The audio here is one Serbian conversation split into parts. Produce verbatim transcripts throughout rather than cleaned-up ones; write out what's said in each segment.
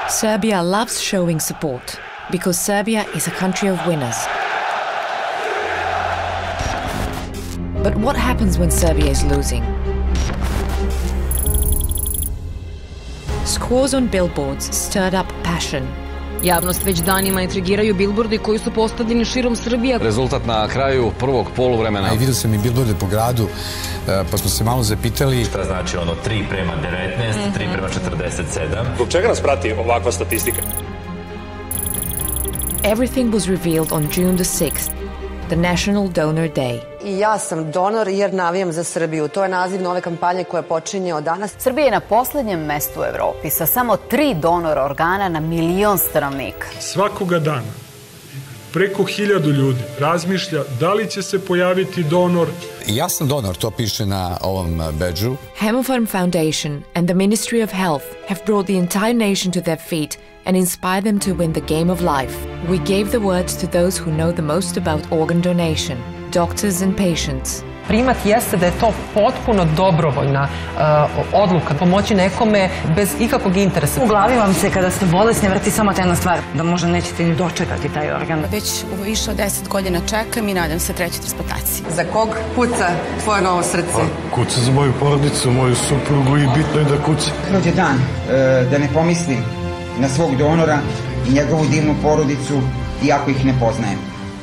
Serbia loves showing support because Serbia is a country of winners. But what happens when Serbia is losing? Scores on billboards stirred up passion. Javnost već danima intrigiraju bilbordi koji su postavljeni širom Srbije. Rezultat na kraju prvog poluvremena. I vidio sam i bilborde po gradu, pa smo se malo zapitali. To znači ono tri prema devetnaest, tri prema četrdeset sedam. Zbog čega nas prati ovakva statistika? Everything was revealed on June the sixth, the National Donor Day. I ja sam donor jer navijam za Srbiju. To je naziv nove kampanje koja počinje od danas. Srbija je na poslednjem mestu u Evropi sa samo tri donora organa na milion stanovnika. Svakoga dana preko hiljadu ljudi razmišlja da li će se pojaviti donor. Ja sam donor, to piše na ovom bedžu. Hemofarm Foundation and the Ministry of Health have brought the entire nation to their feet and inspire them to win the game of life. We gave the words to those who know the most about organ donation, doctors and patients. Primat jeste da je to potpuno dobrovoljna odluka, pomoći nekome bez ikakvog interesa. U glavi vam se kada ste bolesni vrti samo ta jedna stvar, da možda nećete ni dočekati taj organ. Već više od deset godina čekam i nadam se trećoj transplantaciji. Za kog kuca tvoje novo srce? Kuca za moju porodicu, moju suprugu i bitno je da kuca. Prođe dan da ne pomislim na svog donora i njegovu divnu porodicu, iako ih ne poznajem.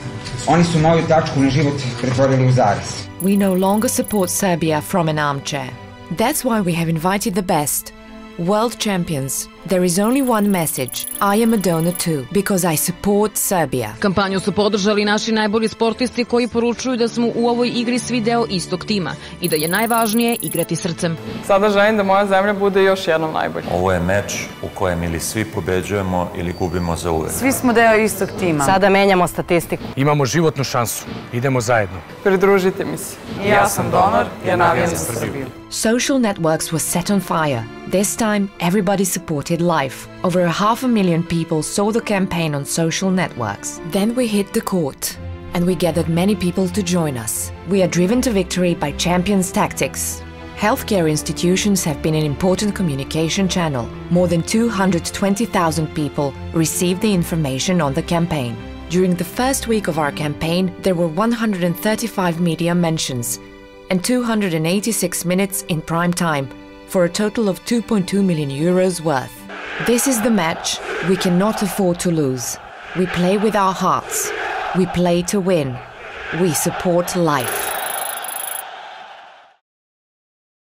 Oni su moju tačku na život pretvorili u zarez. We no longer support Serbia from an armchair. That's why we have invited the best, world champions. There is only one message. I am a donor too, because I support Serbia. Kampanju su podržali naši najbolji sportisti koji poručuju da smo u ovoj igri svi deo istog tima i da je najvažnije igrati srcem. Sada želim da moja zemlja bude još jednom najbolja. Ovo je meč u kojem ili svi pobeđujemo ili gubimo za uvek. Svi smo deo istog tima. Sada menjamo statistiku. Imamo životnu šansu. Idemo zajedno. Pridružite mi se. Ja sam donor, ja navijam za Srbiju. Social networks were set on fire. This time, everybody supported life. Over a half a million people saw the campaign on social networks. Then we hit the court, and we gathered many people to join us. We are driven to victory by champions' tactics. Healthcare institutions have been an important communication channel. More than two hundred twenty thousand people received the information on the campaign. During the first week of our campaign, there were one hundred thirty-five media mentions and two hundred eighty-six minutes in prime time, for a total of two point two million euros worth. This is the match we cannot afford to lose. We play with our hearts. We play to win. We support life.